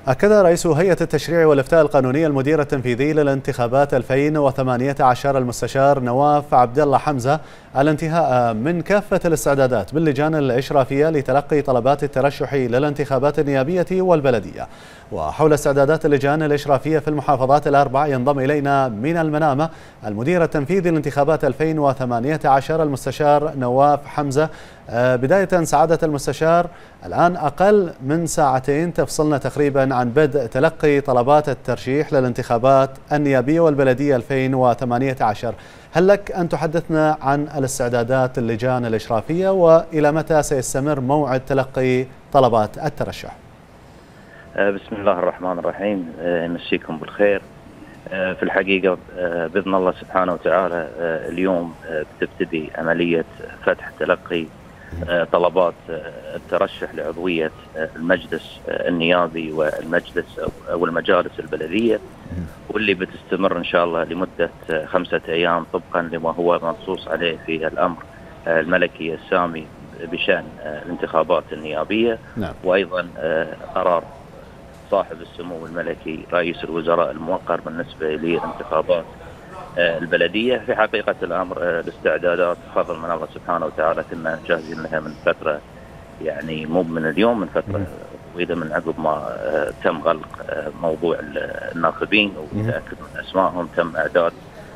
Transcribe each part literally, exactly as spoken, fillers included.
أكد رئيس هيئة التشريع والإفتاء القانوني المدير التنفيذي للانتخابات ألفين وثمانية عشر المستشار نواف عبد الله حمزة الانتهاء من كافة الاستعدادات باللجان الإشرافية لتلقي طلبات الترشح للانتخابات النيابية والبلدية. وحول استعدادات اللجان الإشرافية في المحافظات الأربع ينضم إلينا من المنامة المدير التنفيذي للانتخابات ألفين وثمانية عشر المستشار نواف حمزة. بداية سعادة المستشار، الآن أقل من ساعتين تفصلنا تقريبا عن بدء تلقي طلبات الترشيح للانتخابات النيابية والبلدية ألفين وثمانية عشر. هل لك أن تحدثنا عن الاستعدادات اللجان الإشرافية وإلى متى سيستمر موعد تلقي طلبات الترشح؟ بسم الله الرحمن الرحيم، يمسيكم بالخير. في الحقيقة بإذن الله سبحانه وتعالى اليوم بتبتدي عملية فتح تلقي طلبات الترشح لعضوية المجلس النيابي والمجلس أو المجالس البلدية، واللي بتستمر إن شاء الله لمدة خمسة أيام طبقا لما هو منصوص عليه في الأمر الملكي السامي بشأن الانتخابات النيابية. نعم. وأيضا قرار صاحب السمو الملكي رئيس الوزراء الموقر بالنسبة للانتخابات البلدية. في حقيقة الأمر الاستعدادات فضل من الله سبحانه وتعالى كنا جاهزين لها من فترة، يعني مو من اليوم، من فترة طويلة، من عقب ما تم غلق موضوع الناخبين وتأكد من أسمائهم. تم إعداد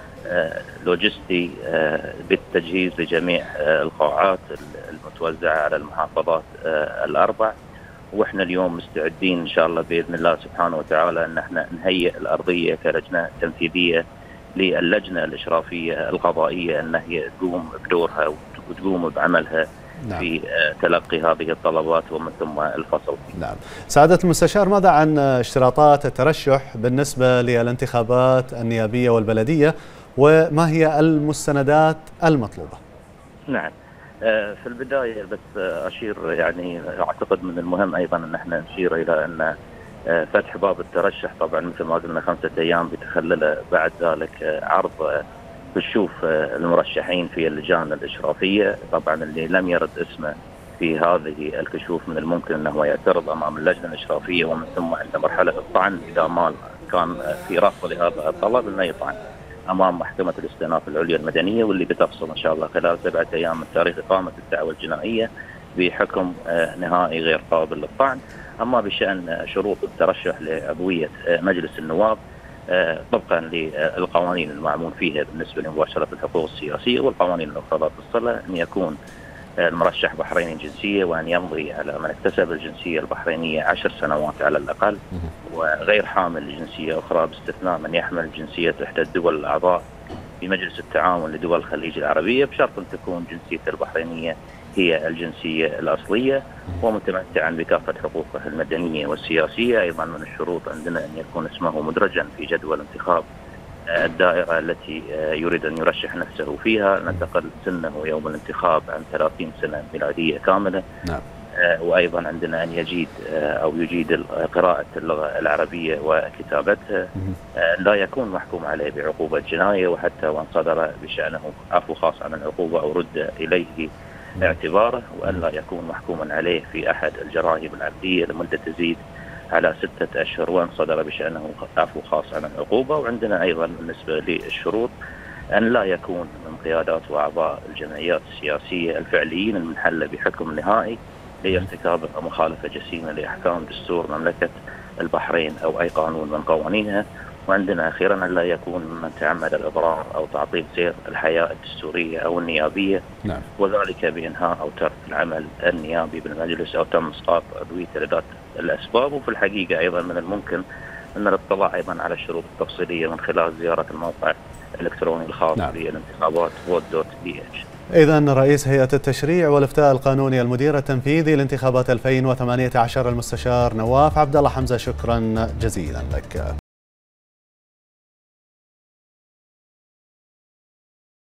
لوجستي بالتجهيز لجميع القاعات المتوزعة على المحافظات الأربع، واحنا اليوم مستعدين ان شاء الله باذن الله سبحانه وتعالى ان احنا نهيئ الارضيه كلجنه تنفيذيه للجنه الاشرافيه القضائيه ان هي تقوم بدورها وتقوم بعملها. نعم. في تلقي هذه الطلبات ومن ثم الفصل. نعم. سعادة المستشار، ماذا عن اشتراطات الترشح بالنسبة للانتخابات النيابية والبلدية، وما هي المستندات المطلوبة؟ نعم. في البداية بس أشير، يعني أعتقد من المهم أيضا أن احنا نشير إلى أن فتح باب الترشح طبعا مثل ما قلنا خمسة أيام بتخلل بعد ذلك عرض كشوف المرشحين في اللجان الإشرافية. طبعا اللي لم يرد اسمه في هذه الكشوف من الممكن أنه يعترض أمام اللجنة الإشرافية، ومن ثم عند مرحلة الطعن إذا ما كان في رفض لهذا الطلب أنه يطعن أمام محكمة الاستئناف العليا المدنية، واللي بتفصل إن شاء الله خلال سبعة أيام من تاريخ إقامة الدعوى الجنائية بحكم نهائي غير قابل للطعن. أما بشأن شروط الترشح لعضوية مجلس النواب طبقا للقوانين المعمول فيها بالنسبة لمباشرة الحقوق السياسية والقوانين الأخرى لا تصلها، أن يكون المرشح بحريني الجنسية وأن يمضي على من اكتسب الجنسية البحرينية عشر سنوات على الأقل، وغير حامل لجنسية أخرى باستثناء من يحمل جنسية إحدى الدول الأعضاء بمجلس التعاون لدول الخليج العربية، بشرط أن تكون جنسيته البحرينية هي الجنسية الأصلية ومتمتعا بكافة حقوقه المدنية والسياسية. أيضا من الشروط عندنا أن يكون اسمه مدرجا في جدول انتخاب الدائرة التي يريد أن يرشح نفسه فيها، ننتقل سنه يوم الانتخاب عن ثلاثين سنة ميلادية كاملة. نعم. وأيضا عندنا أن يجيد أو يجيد قراءة اللغة العربية وكتابتها، لا يكون محكوم عليه بعقوبة جناية، وحتى وان صدر بشأنه عفو خاص عن العقوبة أو رد إليه اعتباره، وأن لا يكون محكوما عليه في أحد الجرائم العبدية لمدة تزيد على ستة أشهر وأن صدر بشأنه عفو خاص عن العقوبة. وعندنا أيضا بالنسبة للشروط أن لا يكون من قيادات وأعضاء الجمعيات السياسية الفعليين المنحلة بحكم نهائي لارتكاب مخالفة جسيمة لأحكام دستور مملكة البحرين أو أي قانون من قوانينها. وعندنا أخيرا أن لا يكون من تعمد الإضرار أو تعطيل سير الحياة الدستورية أو النيابية. نعم. وذلك بإنهاء أو ترك العمل النيابي بالمجلس أو تم إسقاط عضويته لذات الأسباب. وفي الحقيقة أيضا من الممكن أن الاطلاع أيضا على الشروط التفصيلية من خلال زيارة الموقع الإلكتروني الخاص. نعم. بالانتخابات فوت دوت بي اتش. إذن رئيس هيئة التشريع والإفتاء القانوني المدير التنفيذي لانتخابات ألفين وثمانية عشر المستشار نواف عبد الله حمزة، شكرا جزيلا لك.